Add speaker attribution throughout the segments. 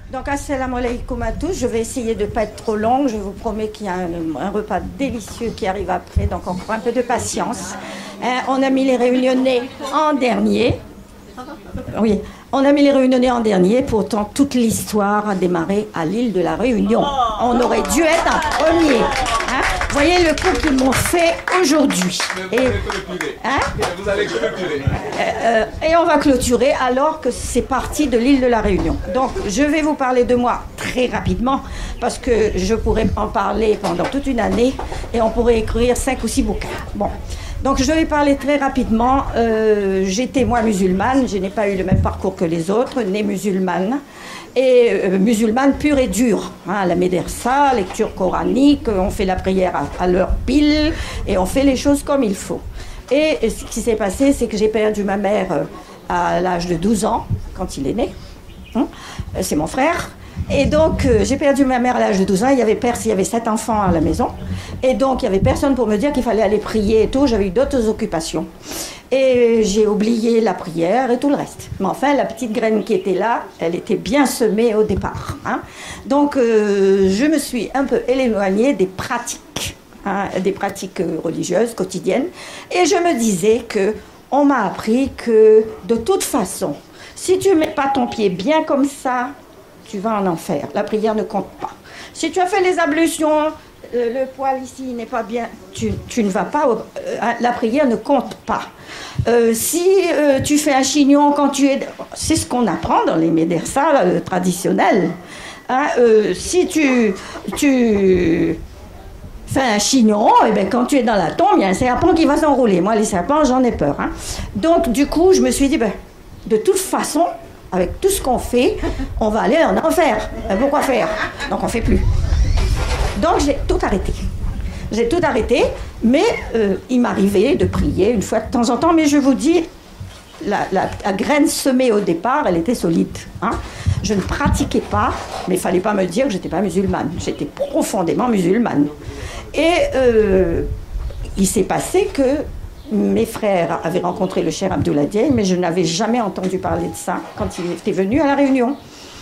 Speaker 1: Donc, assalamu alaikum à tous. Je vais essayer de ne pas être trop longue. Je vous promets qu'il y a un repas délicieux qui arrive après. Donc, encore un peu de patience. On a mis les réunionnais en dernier. Oui, on a mis les réunionnais en dernier. Pourtant, toute l'histoire a démarré à l'île de la Réunion. On aurait dû être en premier. Vous voyez le coup qu'ils m'ont fait aujourd'hui.
Speaker 2: Vous allez clôturer.
Speaker 1: Et on va clôturer alors que c'est parti de l'île de la Réunion. Donc, je vais vous parler de moi très rapidement parce que je pourrais en parler pendant toute une année et on pourrait écrire 5 ou 6 bouquins. Bon. Donc, je vais parler très rapidement. J'étais, moi, musulmane. Je n'ai pas eu le même parcours que les autres, née musulmane. Et musulmane pure et dure. Hein, la médersa, lecture coranique, on fait la prière à l'heure pile et on fait les choses comme il faut. Et ce qui s'est passé, c'est que j'ai perdu ma mère à l'âge de 12 ans, quand il est né. C'est mon frère. Et donc, j'ai perdu ma mère à l'âge de 12 ans. Il y avait 7 enfants à la maison. Et donc, il n'y avait personne pour me dire qu'il fallait aller prier et tout. J'avais eu d'autres occupations. Et j'ai oublié la prière et tout le reste. Mais enfin, la petite graine qui était là, elle était bien semée au départ. Hein. Donc, je me suis un peu éloignée des pratiques, des pratiques religieuses quotidiennes. Et je me disais qu'on m'a appris que, de toute façon, si tu ne mets pas ton pied bien comme ça, tu vas en enfer. La prière ne compte pas. Si tu as fait les ablutions, le poil ici n'est pas bien, tu ne vas pas, la prière ne compte pas. Si tu fais un chignon quand tu es... C'est ce qu'on apprend dans les médersa traditionnels. Hein, si tu fais un chignon, et bien, quand tu es dans la tombe, il y a un serpent qui va s'enrouler. Moi, les serpents, j'en ai peur. Hein. Donc, du coup, je me suis dit, de toute façon, avec tout ce qu'on fait, on va aller en enfer. Pourquoi faire? Donc, on ne fait plus. Donc, j'ai tout arrêté. J'ai tout arrêté, mais il m'arrivait de prier une fois de temps en temps. Mais je vous dis, la graine semée au départ, elle était solide. Hein. Je ne pratiquais pas, mais il ne fallait pas me dire que je n'étais pas musulmane. J'étais profondément musulmane. Et il s'est passé que mes frères avaient rencontré le Cheikh Abdoul Hadi, mais je n'avais jamais entendu parler de ça quand il était venu à La Réunion.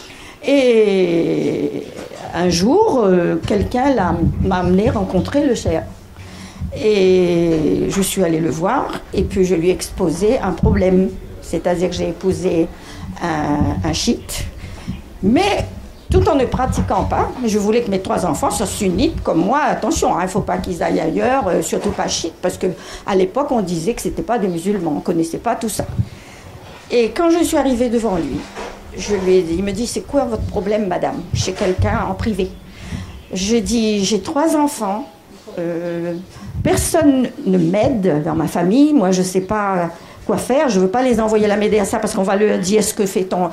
Speaker 1: Et un jour, quelqu'un m'a amené rencontrer le Cheikh. Et je suis allée le voir, et puis je lui ai exposé un problème. C'est-à-dire que j'ai épousé un chiite, mais tout en ne pratiquant pas. Je voulais que mes 3 enfants soient sunnites comme moi. Attention, il ne faut pas qu'ils aillent ailleurs, surtout pas chiites, parce qu'à l'époque, on disait que ce n'était pas des musulmans, on ne connaissait pas tout ça. Et quand je suis arrivée devant lui, il me dit, c'est quoi votre problème, madame? Chez quelqu'un en privé. Je dis, j'ai 3 enfants, personne ne m'aide dans ma famille, moi je ne sais pas quoi faire, je ne veux pas les envoyer à la médersa parce qu'on va leur dire ce que fait ton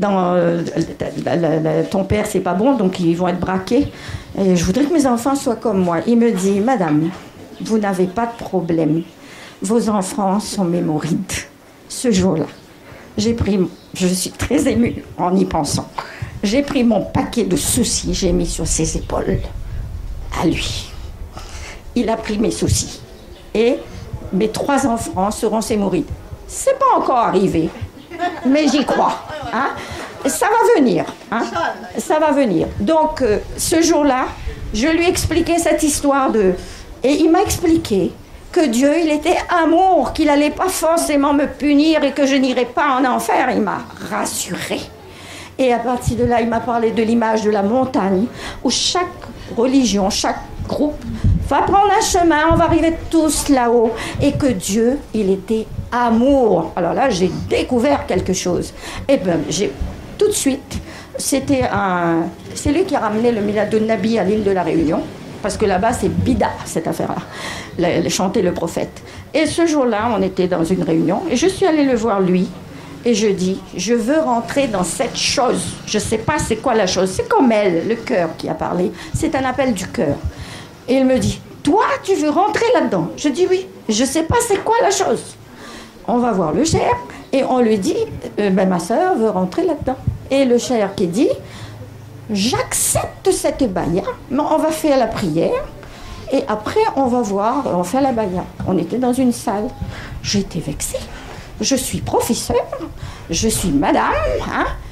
Speaker 1: père, c'est pas bon, donc ils vont être braqués. Et je voudrais que mes enfants soient comme moi. Il me dit, madame, vous n'avez pas de problème, vos enfants sont mémorides. Ce jour-là, je suis très émue en y pensant, j'ai pris mon paquet de soucis, j'ai mis sur ses épaules, à lui. Il a pris mes soucis. Et mes 3 enfants seront ses mourides. C'est pas encore arrivé, mais j'y crois. Hein. Ça va venir. Hein. Ça va venir. Donc, ce jour-là, je lui ai expliqué cette histoire et il m'a expliqué que Dieu, il était amour, qu'il n'allait pas forcément me punir et que je n'irais pas en enfer. Il m'a rassurée. Et à partir de là, il m'a parlé de l'image de la montagne, où chaque religion, chaque groupe va prendre un chemin, on va arriver tous là-haut. Et que Dieu, il était amour. Alors là, j'ai découvert quelque chose. Et bien, tout de suite, c'est lui qui a ramené le Miladoun Nabi à l'île de la Réunion. Parce que là-bas, c'est bida, cette affaire-là, chanter le prophète. Et ce jour-là, on était dans une réunion, et je suis allée le voir, lui, et je dis, je veux rentrer dans cette chose. Je ne sais pas c'est quoi la chose. C'est comme elle, le cœur qui a parlé. C'est un appel du cœur. Et il me dit, toi, tu veux rentrer là-dedans? Je dis oui, je ne sais pas c'est quoi la chose. On va voir le cheikh, et on lui dit, ma sœur veut rentrer là-dedans. Et le cheikh qui dit, j'accepte cette baya, mais on va faire la prière et après on va voir, on fait la baya. On était dans une salle, j'étais vexée. Je suis professeur, je suis madame, hein,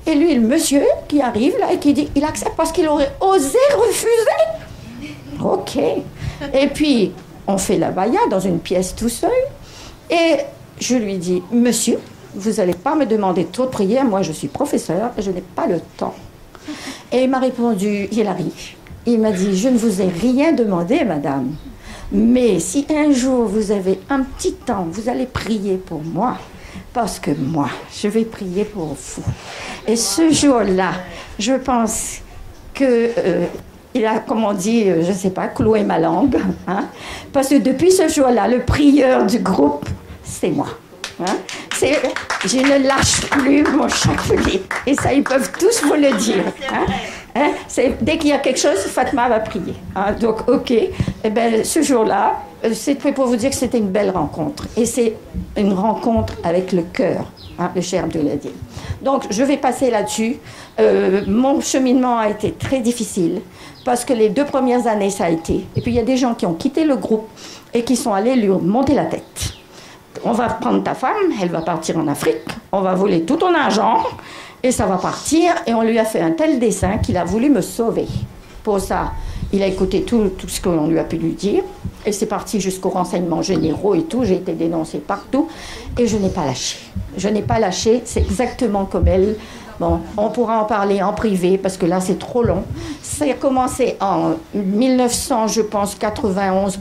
Speaker 1: Et lui, le monsieur qui arrive là et qui dit, il accepte parce qu'il aurait osé refuser. Ok. Et puis, on fait la baya dans une pièce tout seul. Et je lui dis, monsieur, vous n'allez pas me demander trop de prières, moi je suis professeur et je n'ai pas le temps. Et il m'a répondu, Hilary, il m'a dit, je ne vous ai rien demandé, madame, mais si un jour vous avez un petit temps, vous allez prier pour moi, parce que moi, je vais prier pour vous. Et ce jour-là, je pense que... il a, comme on dit, je ne sais pas, cloué ma langue. Hein? Parce que depuis ce jour-là, le prieur du groupe, c'est moi. Hein? Je ne lâche plus mon chapelet. Et ça, ils peuvent tous vous le dire. Hein? Hein? Dès qu'il y a quelque chose, Fatma va prier. Hein? Donc, OK. Eh bien, ce jour-là, c'est pour vous dire que c'était une belle rencontre. Et c'est une rencontre avec le cœur, hein, le Cheikh Abdoulaye. Donc, je vais passer là-dessus. Mon cheminement a été très difficile. Parce que les 2 premières années, ça a été. Et puis, il y a des gens qui ont quitté le groupe et qui sont allés lui monter la tête. On va prendre ta femme, elle va partir en Afrique, on va voler tout ton argent et ça va partir. Et on lui a fait un tel dessein qu'il a voulu me sauver. Pour ça, il a écouté tout ce qu'on lui a pu lui dire. Et c'est parti jusqu'aux renseignements généraux et tout. J'ai été dénoncée partout et je n'ai pas lâché. Je n'ai pas lâché, c'est exactement comme elle. Bon, on pourra en parler en privé parce que là, c'est trop long. Ça a commencé en 1900, je pense, 92.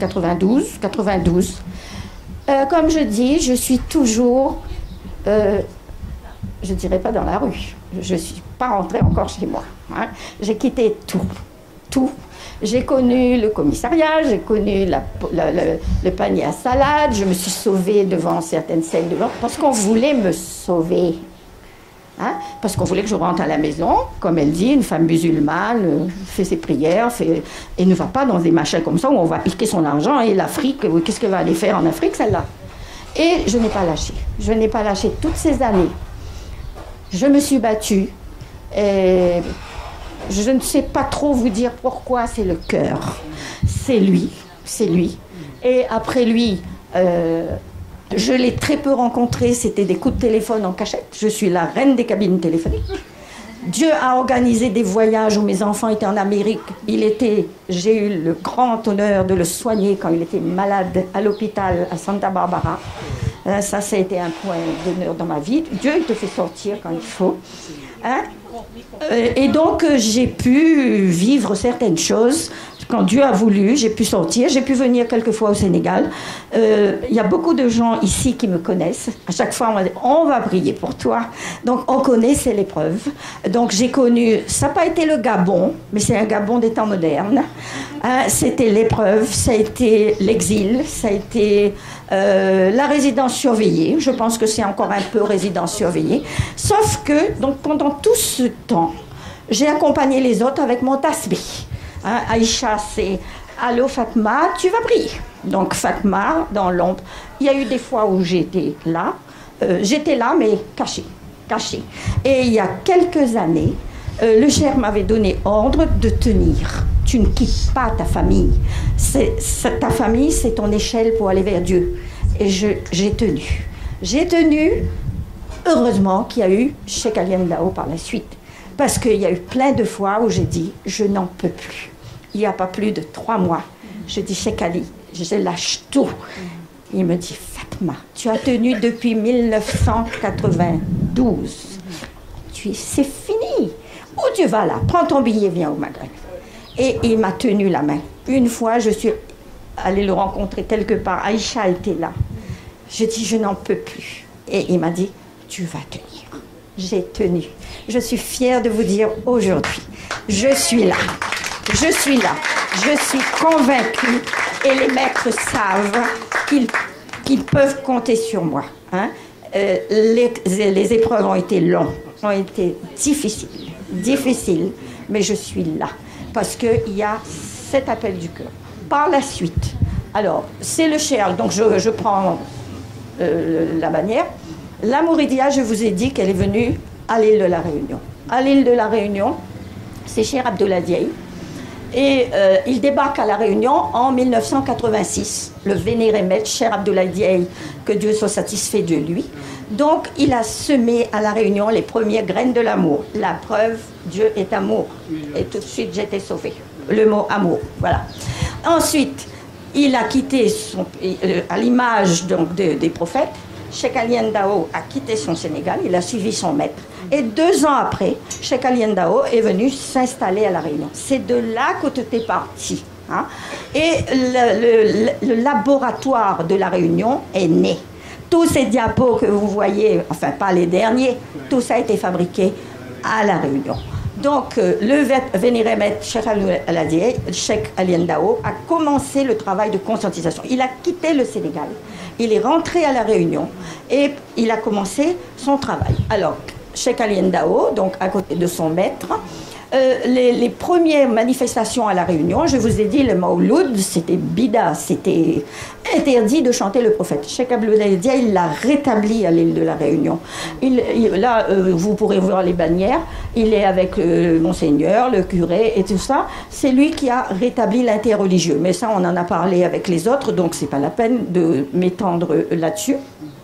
Speaker 1: Comme je dis, je suis toujours, je ne dirais pas dans la rue. Je ne suis pas rentrée encore chez moi. Hein. J'ai quitté tout. J'ai connu le commissariat, j'ai connu le panier à salade. Je me suis sauvée devant certaines scènes de l'ordre parce qu'on voulait me sauver. Hein? Parce qu'on voulait que je rentre à la maison, comme elle dit, une femme musulmane, fait ses prières, et ne va pas dans des machins comme ça où on va piquer son argent. Et l'Afrique, qu'est-ce qu'elle va aller faire en Afrique, celle-là? Et je n'ai pas lâché. Je n'ai pas lâché toutes ces années. Je me suis battue. Et je ne sais pas trop vous dire pourquoi, c'est le cœur. C'est lui. Et après lui... je l'ai très peu rencontré, c'était des coups de téléphone en cachette. Je suis la reine des cabines téléphoniques. Dieu a organisé des voyages où mes enfants étaient en Amérique. J'ai eu le grand honneur de le soigner quand il était malade à l'hôpital à Santa Barbara. Ça a été un point d'honneur dans ma vie. Dieu, il te fait sortir quand il faut. Hein? Et donc, j'ai pu vivre certaines choses. Quand Dieu a voulu, j'ai pu sortir, j'ai pu venir quelques fois au Sénégal. Il y a beaucoup de gens ici qui me connaissent. À chaque fois, on m'a dit, on va prier pour toi. Donc, on connaît, c'est l'épreuve. Donc, j'ai connu, ça n'a pas été le Gabon, mais c'est un Gabon des temps modernes. C'était l'épreuve, ça a été l'exil, ça a été la résidence surveillée. Je pense que c'est encore un peu résidence surveillée. Sauf que, donc, pendant tout ce temps, j'ai accompagné les autres avec mon tasbih. Hein, Aïcha, c'est « Allô Fatma, tu vas prier ». Donc Fatma, dans l'ombre. Il y a eu des fois où j'étais là, mais cachée. Et il y a quelques années, le Cheikh m'avait donné ordre de tenir. Tu ne quittes pas ta famille. Ta famille, c'est ton échelle pour aller vers Dieu. Et j'ai tenu. J'ai tenu, heureusement qu'il y a eu Cheikh Ali Ndao par la suite. Parce qu'il y a eu plein de fois où j'ai dit « je n'en peux plus ». Il n'y a pas plus de 3 mois. Je dis « Cheikh Ali, je lâche tout ». Il me dit « Fatma, tu as tenu depuis 1992. C'est fini. Où tu vas là? Prends ton billet, viens au Maghreb ». Et il m'a tenu la main. Une fois, je suis allée le rencontrer quelque part. Aïcha était là. Je dis « je n'en peux plus ». Et il m'a dit « tu vas tenir ». J'ai tenu. Je suis fière de vous dire aujourd'hui, je suis là. Je suis convaincue et les maîtres savent qu'ils peuvent compter sur moi. Hein. Les épreuves ont été longues, ont été difficiles, mais je suis là parce qu'il y a cet appel du cœur. Par la suite, alors, c'est le Cheikh, donc je prends la bannière. La Mouridia, je vous ai dit qu'elle est venue à l'île de la Réunion. À l'île de la Réunion, c'est Cheikh Abdoulaye. Et il débarque à la Réunion en 1986. Le vénéré maître Cheikh Abdoulaye, que Dieu soit satisfait de lui, Donc, il a semé à La Réunion les premières graines de l'amour. La preuve, Dieu est amour. Et tout de suite, j'étais sauvée. Le mot amour, voilà. Ensuite, il a quitté, à l'image donc des prophètes, Cheikh Ali Ndao a quitté son Sénégal, il a suivi son maître. Et 2 ans après, Cheikh Ali Ndao est venu s'installer à La Réunion. C'est de là que tout est parti. Hein. Et le laboratoire de La Réunion est né. Tous ces diapos que vous voyez, enfin pas les derniers, tout ça a été fabriqué à La Réunion. Donc, le vénéré maître Cheikh Ali Ndao a commencé le travail de conscientisation. Il a quitté le Sénégal, il est rentré à La Réunion et il a commencé son travail. Alors, Cheikh Ali Ndao, donc à côté de son maître, les premières manifestations à La Réunion, je vous ai dit, le Mawloud, c'était bida, c'était interdit de chanter le prophète. Cheikh Abdoulaye Dia, il l'a rétabli à l'île de La Réunion. Là, vous pourrez voir les bannières, il est avec Monseigneur, le curé et tout ça. C'est lui qui a rétabli l'interreligieux. Mais ça, on en a parlé avec les autres, donc c'est pas la peine de m'étendre là-dessus.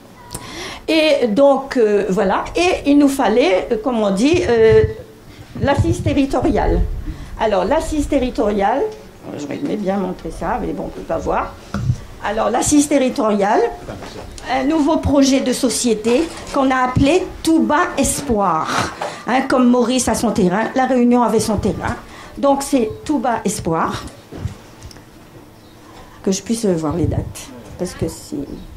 Speaker 1: Et donc, voilà. Et il nous fallait, comme on dit, l'assise territoriale. Alors, l'assise territoriale, j'aurais aimé bien montrer ça, mais bon, on ne peut pas voir. Alors, l'assise territoriale, un nouveau projet de société qu'on a appelé Touba Espoir. Hein, comme Maurice a son terrain, La Réunion avait son terrain. Donc, c'est Touba Espoir. Que je puisse voir les dates. Parce que c'est...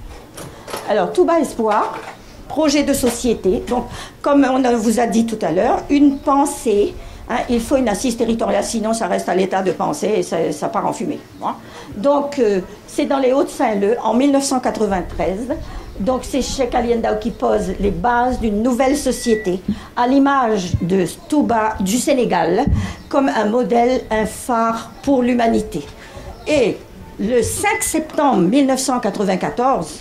Speaker 1: Alors, Touba Espoir, projet de société. Donc, comme on vous a dit tout à l'heure, une pensée. Hein, il faut une assise territoriale, sinon ça reste à l'état de pensée et ça part en fumée. Hein. Donc, c'est dans les Hauts-de-Saint-Leu, en 1993. Donc, c'est Cheikh Ali Ndao qui pose les bases d'une nouvelle société, à l'image de Touba du Sénégal, comme un modèle, un phare pour l'humanité. Et le 5 septembre 1994,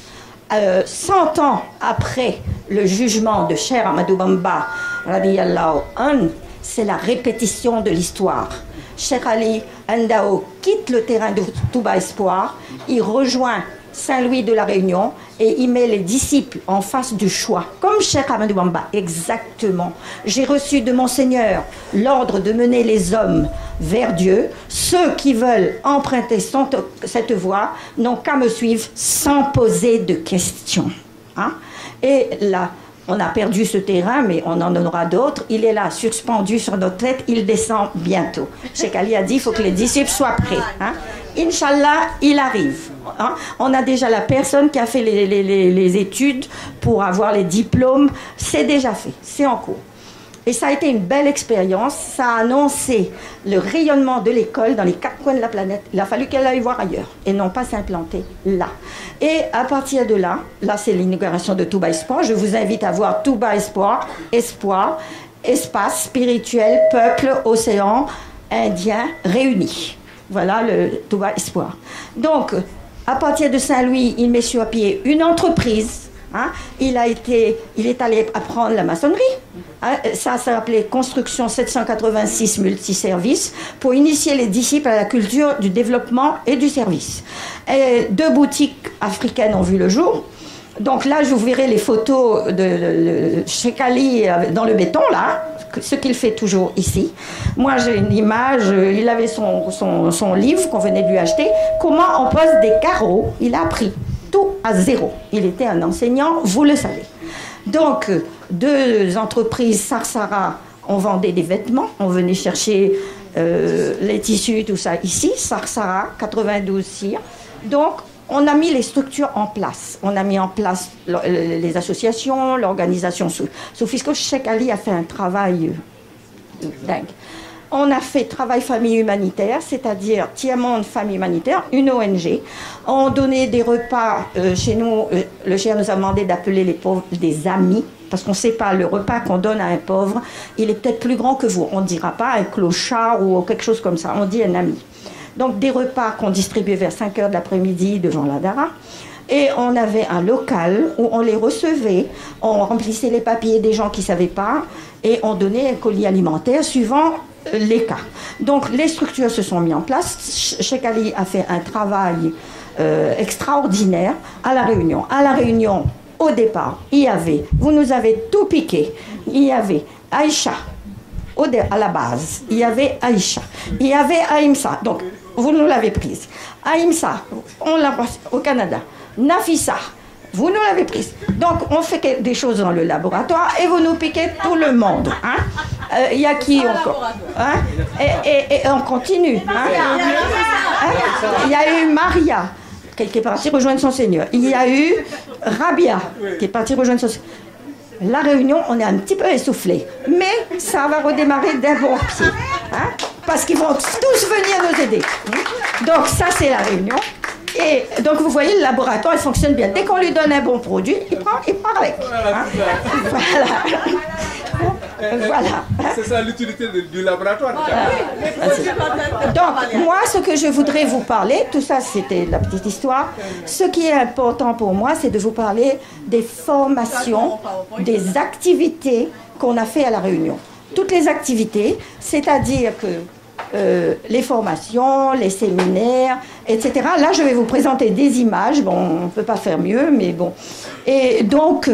Speaker 1: 100 ans après le jugement de Cheikh Ahmadou Bamba, radiyallahu anhu, c'est la répétition de l'histoire. Cheikh Ali Ndao quitte le terrain de Touba Espoir, il rejoint Saint-Louis de la Réunion et il met les disciples en face du choix, comme Cheikh Ahmadou Bamba, exactement. J'ai reçu de Monseigneur l'ordre de mener les hommes vers Dieu. Ceux qui veulent emprunter cette voie n'ont qu'à me suivre sans poser de questions. Hein? Et là, on a perdu ce terrain, mais on en aura d'autres. Il est là, suspendu sur notre tête, il descend bientôt. Cheikh Ali a dit, il faut que les disciples soient prêts. Hein? Inch'Allah, il arrive. Hein? On a déjà la personne qui a fait les études pour avoir les diplômes. C'est déjà fait, c'est en cours. Et ça a été une belle expérience. Ça a annoncé le rayonnement de l'école dans les 4 coins de la planète. Il a fallu qu'elle aille voir ailleurs et non pas s'implanter là. Et à partir de là, là c'est l'inauguration de Touba Espoir. Je vous invite à voir Touba Espoir, Espoir, espace spirituel, peuple, océan, Indien réunis. Voilà le Touba Espoir. Donc, à partir de Saint-Louis, il met sur pied une entreprise. Hein? Il est allé apprendre la maçonnerie. Hein? Ça s'appelait Construction 786 Multiservices pour initier les disciples à la culture du développement et du service. Et 2 boutiques africaines ont vu le jour. Donc là, je vous verrai les photos de Cheikh Ali dans le béton, là, ce qu'il fait toujours ici. Moi, j'ai une image, il avait son livre qu'on venait de lui acheter. Comment on pose des carreaux, il a appris. Tout à zéro. Il était un enseignant, vous le savez. Donc, 2 entreprises, Sarsara, on vendait des vêtements, on venait chercher les tissus, tout ça ici, Sarsara, 92 cire. Donc, on a mis les structures en place. On a mis en place les associations, l'organisation sous fiscaux. Cheikh Ali a fait un travail dingue. On a fait travail famille humanitaire, c'est-à-dire Tiers-Monde Famille Humanitaire, une ONG. On donnait des repas chez nous. Le chef nous a demandé d'appeler les pauvres des amis, parce qu'on ne sait pas, le repas qu'on donne à un pauvre, il est peut-être plus grand que vous. On ne dira pas un clochard ou quelque chose comme ça, on dit un ami. Donc des repas qu'on distribuait vers 5 h de l'après-midi devant la Dara. Et on avait un local où on les recevait, on remplissait les papiers des gens qui ne savaient pas, et on donnait un colis alimentaire suivant les cas. Donc les structures se sont mises en place. Cheikh Ali a fait un travail extraordinaire à La Réunion. À La Réunion, au départ, il y avait, vous nous avez tout piqué, il y avait Aïcha, à la base, il y avait Aïcha, il y avait Aïmsa, donc vous nous l'avez prise. Aïmsa, on l'a au Canada. Nafissa, vous nous l'avez prise. Donc on fait des choses dans le laboratoire et vous nous piquez tout le monde. Il y a qui encore et on continue. Il y a eu Maria, qui est partie rejoindre son Seigneur. Il y a eu Rabia, qui est partie rejoindre son Seigneur. La Réunion, on est un petit peu essoufflé, mais ça va redémarrer d'un bon pied, parce qu'ils vont tous venir nous aider. Donc ça, c'est la Réunion. Et donc vous voyez, le laboratoire, il fonctionne bien. Dès qu'on lui donne un bon produit, il part avec. Voilà.
Speaker 2: C'est ça l'utilité du laboratoire.
Speaker 1: Donc, moi, ce que je voudrais vous parler, tout ça, c'était la petite histoire. Ce qui est important pour moi, c'est de vous parler des formations, des activités qu'on a fait à La Réunion. Toutes les activités, c'est-à-dire que les formations, les séminaires, etc. Là, je vais vous présenter des images. Bon, on ne peut pas faire mieux, mais bon. Et donc,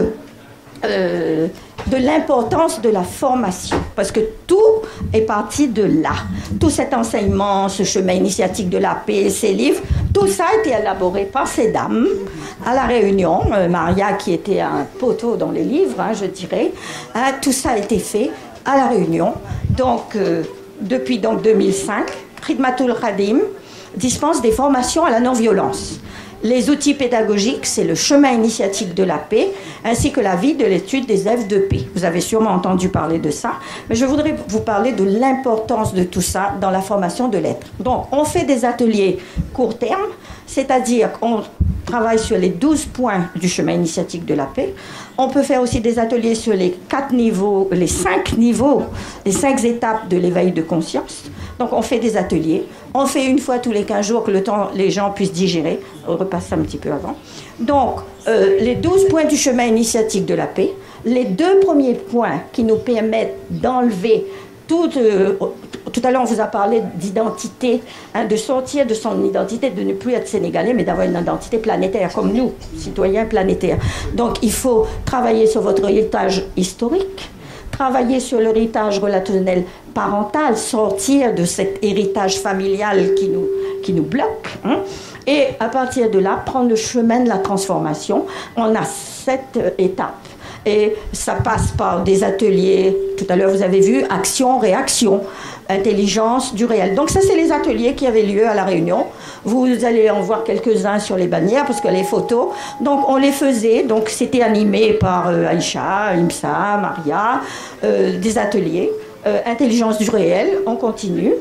Speaker 1: de l'importance de la formation, parce que tout est parti de là. Tout cet enseignement, ce chemin initiatique de la paix, ces livres, tout ça a été élaboré par ces dames à La Réunion. Maria, qui était un poteau dans les livres, je dirais. Tout ça a été fait à La Réunion. Donc, depuis 2005, Khidmatul Khadim dispense des formations à la non-violence. Les outils pédagogiques, c'est le chemin initiatique de la paix, ainsi que la vie de l'étude des œuvres de paix. Vous avez sûrement entendu parler de ça, mais je voudrais vous parler de l'importance de tout ça dans la formation de l'être. Donc, on fait des ateliers court terme, c'est-à-dire qu'on travaille sur les 12 points du chemin initiatique de la paix. On peut faire aussi des ateliers sur les 4 niveaux, les 5 niveaux, les 5 étapes de l'éveil de conscience. Donc, on fait des ateliers. On fait une fois tous les 15 jours que le temps, les gens puissent digérer. On repasse un petit peu avant. Donc, les 12 points du chemin initiatique de la paix. Les 2 premiers points qui nous permettent d'enlever tout à l'heure, on vous a parlé d'identité, de sortir de son identité, de ne plus être sénégalais, mais d'avoir une identité planétaire, comme nous, citoyens planétaires. Donc, il faut travailler sur votre héritage historique, travailler sur l'héritage relationnel parental, sortir de cet héritage familial qui nous bloque. Et à partir de là, prendre le chemin de la transformation. On a 7 étapes. Et ça passe par des ateliers, tout à l'heure vous avez vu, action, réaction, intelligence du réel. Donc ça, c'est les ateliers qui avaient lieu à La Réunion. Vous allez en voir quelques-uns sur les bannières, parce que les photos, donc on les faisait, donc c'était animé par Aïcha, Imsa, Maria, des ateliers, intelligence du réel, on continue.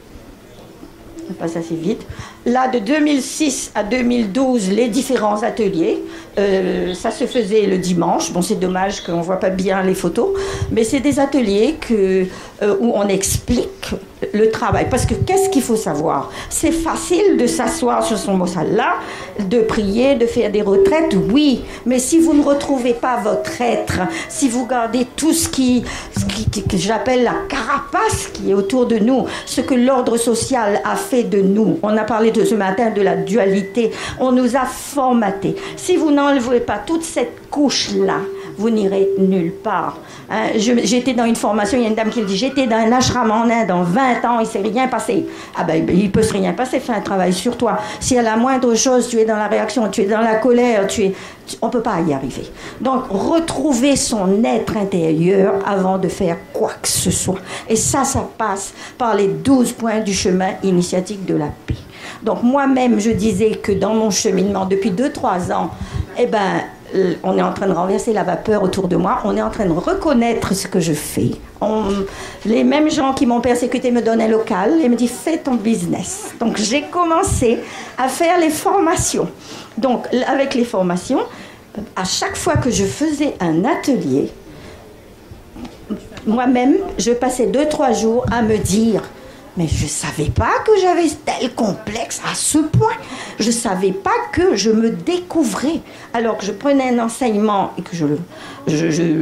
Speaker 1: On passe assez vite. Là, de 2006 à 2012, les différents ateliers, ça se faisait le dimanche. Bon, c'est dommage qu'on ne voit pas bien les photos, mais c'est des ateliers où on explique le travail. Parce que qu'est-ce qu'il faut savoir? C'est facile de s'asseoir sur son mosalla, de prier, de faire des retraites, oui. Mais si vous ne retrouvez pas votre être, si vous gardez tout ce que j'appelle la carapace qui est autour de nous, ce que l'ordre social a fait de nous, on a parlé ce matin de la dualité, on nous a formatés. Si vous n'enlevez pas toute cette couche-là, vous n'irez nulle part. J'étais dans une formation, il y a une dame qui me dit, j'étais dans un ashram en Inde en 20 ans, il ne s'est rien passé. Ah ben, il ne peut se rien passer, fais un travail sur toi. Si à la moindre chose, tu es dans la réaction, tu es dans la colère, on ne peut pas y arriver. Donc, retrouver son être intérieur avant de faire quoi que ce soit. Et ça passe par les 12 points du chemin initiatique de la paix. Donc, moi-même, je disais que dans mon cheminement, depuis 2-3 ans, on est en train de renverser la vapeur autour de moi, on est en train de reconnaître ce que je fais. Les mêmes gens qui m'ont persécuté me donnent un local et me disent « fais ton business ». Donc j'ai commencé à faire les formations. Donc avec les formations, à chaque fois que je faisais un atelier, moi-même, je passais 2-3 jours à me dire « mais je ne savais pas que j'avais tel complexe à ce point. Je ne savais pas que je me découvrais. » Alors que je prenais un enseignement et que je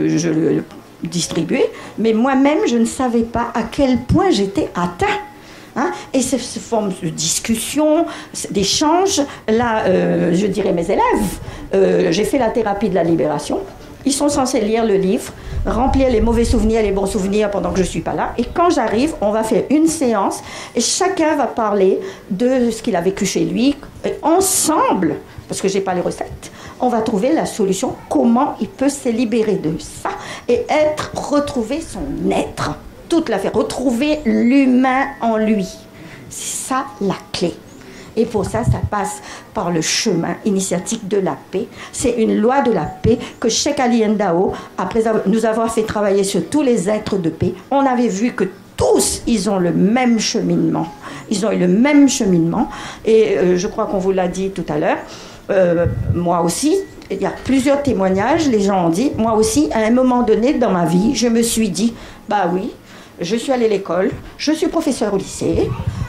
Speaker 1: le distribuais, mais moi-même, je ne savais pas à quel point j'étais atteint. Hein, et c'est ce forme de discussion, d'échange. Là, je dirais mes élèves, j'ai fait la thérapie de la libération. Ils sont censés lire le livre, remplir les mauvais souvenirs, les bons souvenirs pendant que je ne suis pas là. Et quand j'arrive, on va faire une séance et chacun va parler de ce qu'il a vécu chez lui. Et ensemble, parce que je n'ai pas les recettes, on va trouver la solution, comment il peut se libérer de ça et retrouver son être. Toute l'affaire, retrouver l'humain en lui. C'est ça la clé. Et pour ça, ça passe par le chemin initiatique de la paix. C'est une loi de la paix que Cheikh Ali Ndao, après nous avoir fait travailler sur tous les êtres de paix, on avait vu que tous, ils ont le même cheminement. Ils ont eu le même cheminement. Et je crois qu'on vous l'a dit tout à l'heure. Moi aussi, il y a plusieurs témoignages. Les gens ont dit, moi aussi, à un moment donné dans ma vie, je me suis dit, bah oui, je suis allée à l'école, je suis professeur au lycée.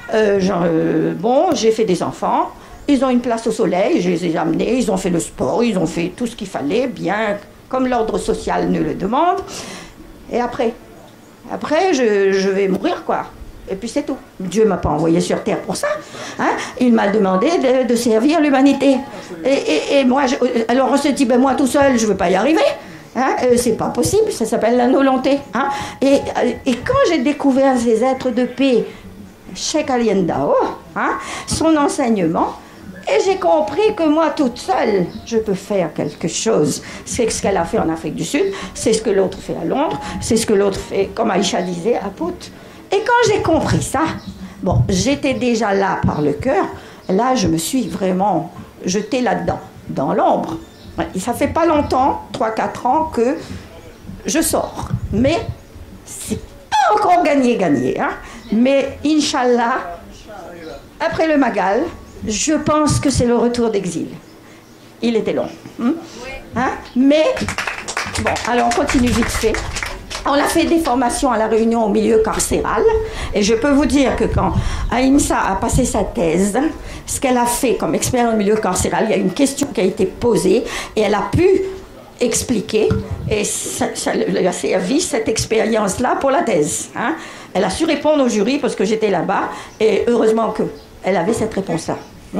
Speaker 1: Bon, j'ai fait des enfants, ils ont une place au soleil, je les ai amenés, ils ont fait le sport, ils ont fait tout ce qu'il fallait, bien comme l'ordre social nous le demande. Et après, je vais mourir, quoi. Et puis c'est tout. Dieu ne m'a pas envoyé sur terre pour ça. Hein? Il m'a demandé de servir l'humanité. Et moi, alors on se dit, ben moi tout seul, je ne veux pas y arriver. Hein, c'est pas possible, ça s'appelle la volonté. Hein? Et quand j'ai découvert ces êtres de paix, Cheikh Ali Ndao, hein, son enseignement, et j'ai compris que moi toute seule, je peux faire quelque chose. C'est ce qu'elle a fait en Afrique du Sud, c'est ce que l'autre fait à Londres, c'est ce que l'autre fait, comme Aïcha disait, à Pout. Et quand j'ai compris ça, bon, j'étais déjà là par le cœur, là je me suis vraiment jetée là-dedans, dans l'ombre. Et ça fait pas longtemps, 3-4 ans, que je sors. Mais c'est pas encore gagné. Hein. Mais Inch'Allah, après le Magal, je pense que c'est le retour d'exil. Il était long. Hein? Mais, bon, alors on continue vite fait. On a fait des formations à La Réunion au milieu carcéral. Et je peux vous dire que quand Aïnsa a passé sa thèse, ce qu'elle a fait comme expérience au milieu carcéral, il y a une question qui a été posée et elle a pu expliquer. Et ça lui a servi cette expérience-là pour la thèse. Hein. Elle a su répondre au jury parce que j'étais là-bas. Et heureusement qu'elle avait cette réponse-là.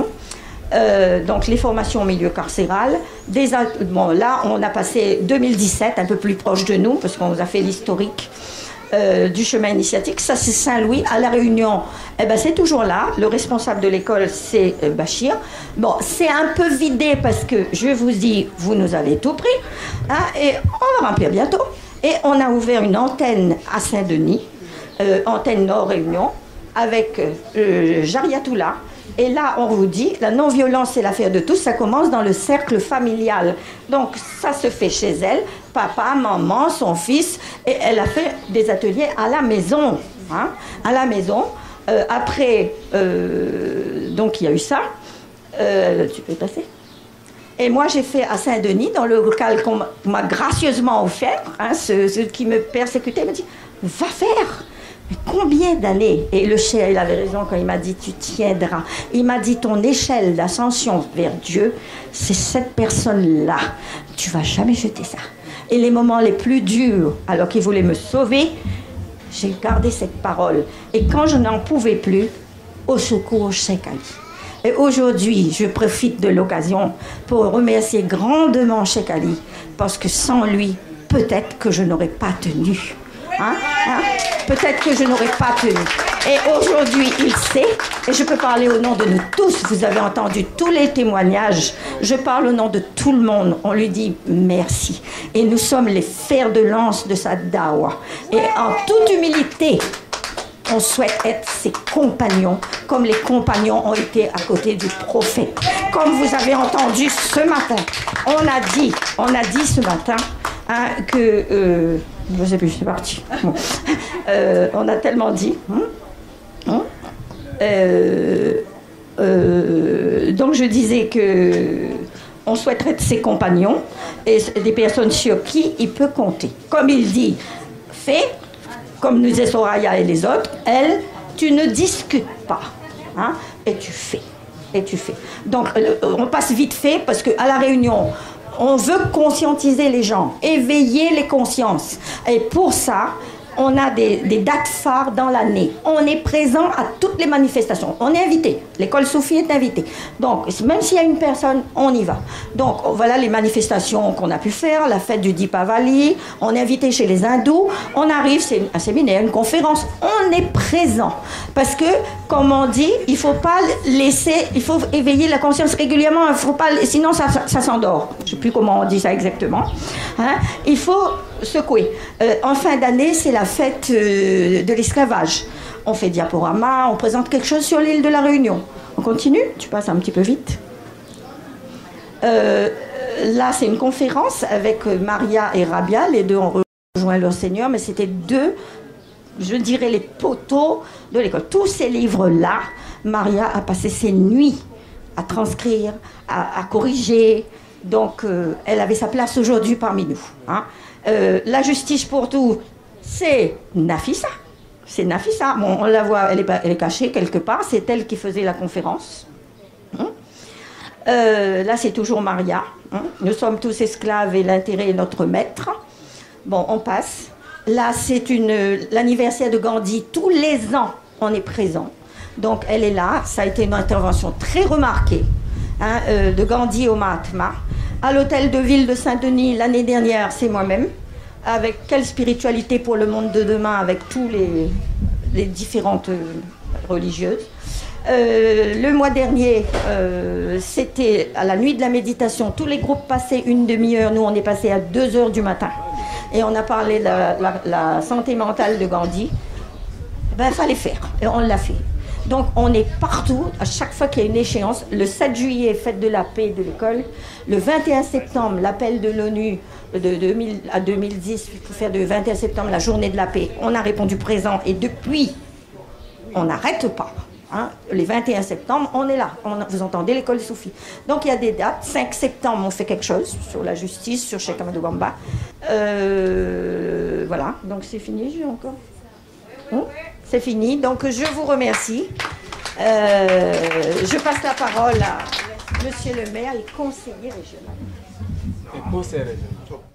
Speaker 1: Donc les formations au milieu carcéral. Bon, là, on a passé 2017, un peu plus proche de nous, parce qu'on nous a fait l'historique du chemin initiatique. Ça, c'est Saint-Louis. À La Réunion, eh ben, c'est toujours là. Le responsable de l'école, c'est Bachir. Bon, c'est un peu vidé parce que, je vous dis, vous nous avez tout pris. Hein, et on va remplir bientôt. Et on a ouvert une antenne à Saint-Denis, antenne Nord-Réunion, avec Jariatoula. Et là, on vous dit, la non-violence, c'est l'affaire de tous. Ça commence dans le cercle familial. Donc, ça se fait chez elle. Papa, maman, son fils. Et elle a fait des ateliers à la maison. Hein, à la maison. Après, donc, il y a eu ça. Tu peux passer. Et moi, j'ai fait à Saint-Denis, dans le local qu'on m'a gracieusement offert. Hein, ceux qui me persécutaient me dit, va faire. Mais combien d'années? Et le chef, il avait raison quand il m'a dit, tu tiendras. Il m'a dit, ton échelle d'ascension vers Dieu, c'est cette personne-là. Tu vas jamais jeter ça. Et les moments les plus durs, alors qu'il voulait me sauver, j'ai gardé cette parole. Et quand je n'en pouvais plus, au secours, Cheikh Ali. Et aujourd'hui, je profite de l'occasion pour remercier grandement Cheikh Ali, parce que sans lui, peut-être que je n'aurais pas tenu. Peut-être que je n'aurais pas tenu. Et aujourd'hui, il sait, et je peux parler au nom de nous tous, vous avez entendu tous les témoignages, je parle au nom de tout le monde, on lui dit merci. Et nous sommes les fers de lance de sa dawa. Et en toute humilité, on souhaite être ses compagnons, comme les compagnons ont été à côté du prophète. Comme vous avez entendu ce matin, on a dit ce matin que... je ne sais plus, c'est parti. Bon. On a tellement dit. Donc je disais que on souhaiterait être ses compagnons et des personnes sur qui il peut compter. Comme il dit, fais, comme nous disait Soraya et les autres, elle, tu ne discutes pas, hein, et tu fais. Et tu fais. Donc on passe vite fait parce qu'à La Réunion, on veut conscientiser les gens, éveiller les consciences. Et pour ça, on a des dates phares dans l'année. On est présent à toutes les manifestations. On est invité. L'école Sophie est invitée. Donc, même s'il y a une personne, on y va. Donc, voilà les manifestations qu'on a pu faire. La fête du Deepavali. On est invité chez les hindous. On arrive, c'est un séminaire, une conférence. On est présent. Parce que, comme on dit, il faut pas laisser, il faut éveiller la conscience régulièrement. Il faut pas, sinon ça s'endort. Je ne sais plus comment on dit ça exactement. Hein? Il faut secouer. En fin d'année, c'est la fête de l'esclavage. On fait diaporama, on présente quelque chose sur l'île de la Réunion. On continue? Tu passes un petit peu vite. Là, c'est une conférence avec Maria et Rabia. Les deux ont rejoint leur Seigneur, mais c'était deux, je dirais, les poteaux de l'école. Tous ces livres-là, Maria a passé ses nuits à transcrire, à corriger. Donc, elle avait sa place aujourd'hui parmi nous. Hein. La justice pour tout, c'est Nafissa. C'est Nafissa. Bon, on la voit, elle est cachée quelque part. C'est elle qui faisait la conférence. Hein. Là, c'est toujours Maria. Hein. Nous sommes tous esclaves et l'intérêt est notre maître. Bon, on passe. Là, c'est l'anniversaire de Gandhi. Tous les ans, on est présent. Donc, elle est là. Ça a été une intervention très remarquée, hein, de Gandhi au Mahatma. À l'hôtel de ville de Saint-Denis, l'année dernière, c'est moi-même. Avec quelle spiritualité pour le monde de demain, avec tous les différentes religieuses. Le mois dernier, c'était à la nuit de la méditation. Tous les groupes passaient une demi-heure. Nous, on est passé à 2 heures du matin. Et on a parlé de la santé mentale de Gandhi. Ben, il fallait faire. Et on l'a fait. Donc, on est partout, à chaque fois qu'il y a une échéance. Le 7 juillet, fête de la paix de l'école. Le 21 septembre, l'appel de l'ONU de 2000 à 2010, pour faire le 21 septembre la journée de la paix. On a répondu présent et depuis, on n'arrête pas. Hein. Les 21 septembre, on est là. Vous entendez l'école Sophie. Donc, il y a des dates. 5 septembre, on fait quelque chose sur la justice, sur Cheikh Ahmadou Bamba. Voilà. Donc, c'est fini, j'ai encore... C'est fini, donc je vous remercie. Je passe la parole à Monsieur le maire et conseiller régional.
Speaker 2: Et conseiller régional.